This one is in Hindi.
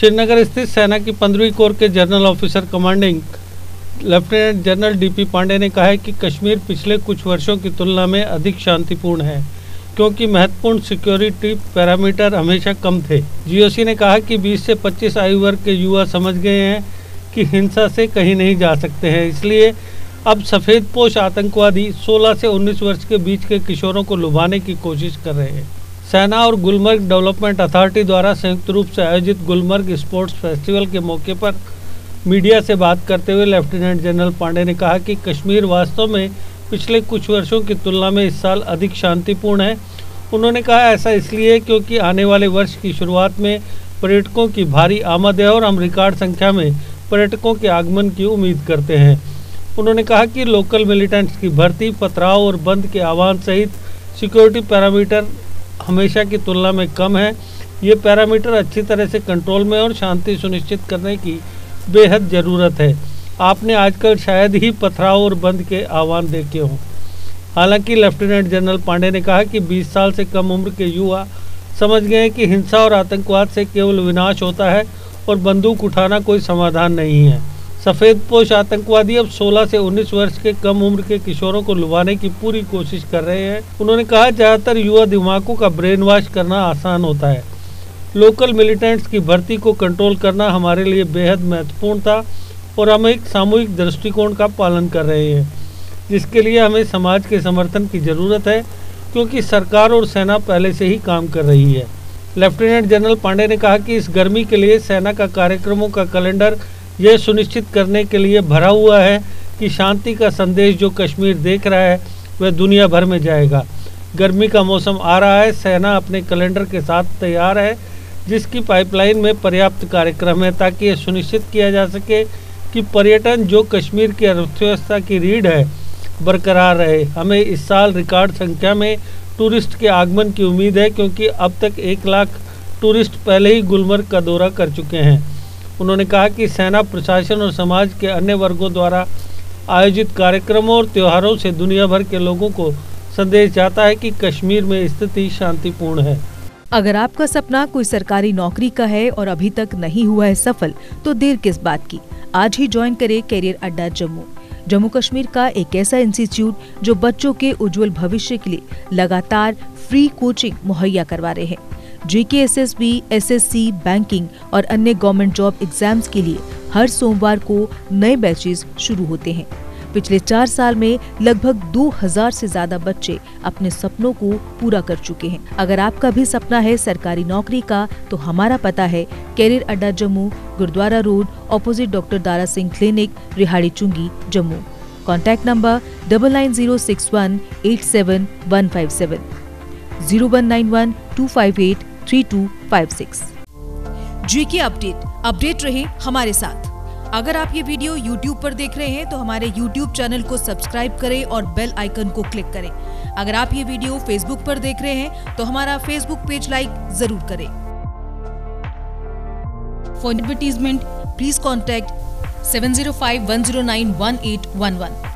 श्रीनगर स्थित सेना की 15वीं कोर के general officer commanding lieutenant general DP Pande ने कहा है कि कश्मीर पिछले कुछ वर्षों की तुलना में अधिक शांतिपूर्ण है, क्योंकि महत्वपूर्ण सिक्योरिटी पैरामीटर हमेशा कम थे। जीओसी ने कहा कि 20 से 25 आयु वर्ग के युवा समझ गए हैं कि हिंसा से कहीं नहीं जा सकते हैं, इसलिए अब सफ़ेदपोश आतंकवादी 16 से 19 वर्ष के बीच के किशोरों को लुभाने की कोशिश कर रहे हैं। सेना और गुलमर्ग डेवलपमेंट अथॉरिटी द्वारा संयुक्त रूप से आयोजित गुलमर्ग स्पोर्ट्स फेस्टिवल के मौके पर मीडिया से बात करते हुए लेफ्टिनेंट जनरल पांडे ने कहा कि कश्मीर वास्तव में पिछले कुछ वर्षों की तुलना में इस साल अधिक शांतिपूर्ण है। उन्होंने कहा ऐसा इसलिए क्योंकि आने वाले वर्ष की शुरुआत में पर्यटकों की भारी आमद है और हम रिकॉर्ड संख्या में पर्यटकों के आगमन की उम्मीद करते हैं। उन्होंने कहा कि लोकल मिलिटेंट्स की भर्ती, पथराव और बंद के आह्वान सहित सिक्योरिटी पैरामीटर हमेशा की तुलना में कम है। ये पैरामीटर अच्छी तरह से कंट्रोल में और शांति सुनिश्चित करने की बेहद ज़रूरत है। आपने आजकल शायद ही पथराव और बंद के आह्वान देखे हों। हालांकि लेफ्टिनेंट जनरल पांडे ने कहा कि 20 साल से कम उम्र के युवा समझ गए कि हिंसा और आतंकवाद से केवल विनाश होता है और बंदूक उठाना कोई समाधान नहीं है। सफ़ेदपोश आतंकवादी अब 16 से 19 वर्ष के कम उम्र के किशोरों को लुभाने की पूरी कोशिश कर रहे हैं। उन्होंने कहा ज़्यादातर युवा दिमागों का ब्रेन वॉश करना आसान होता है। लोकल मिलिटेंट्स की भर्ती को कंट्रोल करना हमारे लिए बेहद महत्वपूर्ण था और हम एक सामूहिक दृष्टिकोण का पालन कर रहे हैं, जिसके लिए हमें समाज के समर्थन की ज़रूरत है, क्योंकि सरकार और सेना पहले से ही काम कर रही है। लेफ्टिनेंट जनरल पांडे ने कहा कि इस गर्मी के लिए सेना का कार्यक्रमों का कैलेंडर यह सुनिश्चित करने के लिए भरा हुआ है कि शांति का संदेश जो कश्मीर देख रहा है वह दुनिया भर में जाएगा। गर्मी का मौसम आ रहा है, सेना अपने कैलेंडर के साथ तैयार है, जिसकी पाइपलाइन में पर्याप्त कार्यक्रम है ताकि यह सुनिश्चित किया जा सके कि पर्यटन जो कश्मीर की अर्थव्यवस्था की रीढ़ है बरकरार रहे। हमें इस साल रिकॉर्ड संख्या में टूरिस्ट के आगमन की उम्मीद है, क्योंकि अब तक 1 लाख टूरिस्ट पहले ही गुलमर्ग का दौरा कर चुके हैं। उन्होंने कहा कि सेना, प्रशासन और समाज के अन्य वर्गों द्वारा आयोजित कार्यक्रमों और त्योहारों से दुनिया भर के लोगों को संदेश जाता है कि कश्मीर में स्थिति शांतिपूर्ण है। अगर आपका सपना कोई सरकारी नौकरी का है और अभी तक नहीं हुआ है सफल, तो देर किस बात की। आज ही ज्वाइन करें कैरियर अड्डा जम्मू। जम्मू कश्मीर का एक ऐसा इंस्टीट्यूट जो बच्चों के उज्जवल भविष्य के लिए लगातार फ्री कोचिंग मुहैया करवा रहे हैं। जीके, SSB, SSC, बैंकिंग और अन्य गवर्नमेंट जॉब एग्जाम्स के लिए हर सोमवार को नए बैचेस शुरू होते हैं। पिछले 4 साल में लगभग 2000 से ज्यादा बच्चे अपने सपनों को पूरा कर चुके हैं। अगर आपका भी सपना है सरकारी नौकरी का, तो हमारा पता है career Adda Jammu, Gurudwara road, opposite doctor Dara Singh clinic, Rehari Chungi, Jammu. Contact number 9906187157, 019125832556। GK update रहे हमारे साथ। अगर आप ये वीडियो YouTube पर देख रहे हैं तो हमारे YouTube चैनल को सब्सक्राइब करें और बेल आइकन को क्लिक करें। अगर आप ये वीडियो Facebook पर देख रहे हैं तो हमारा Facebook पेज लाइक जरूर करें। For advertisement please contact 7051091811।